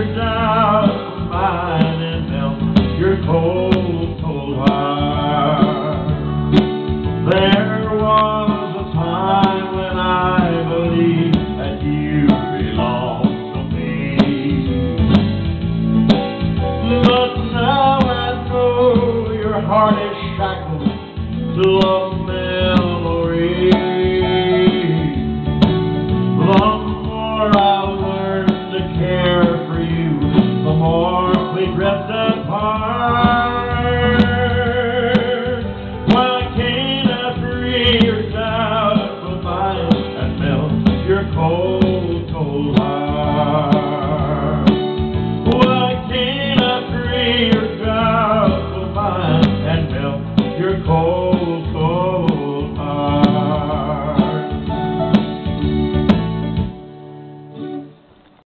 your doubt from mine and melt your cold, cold heart. There was a time when I believed that you belonged to me, but now I know your heart is shackled to a memory. The more I learn to care for you, the more we drift apart. Why can't I free your doubt from mine and melt your cold, cold heart? Why can't I free your doubt from mine and melt your cold, cold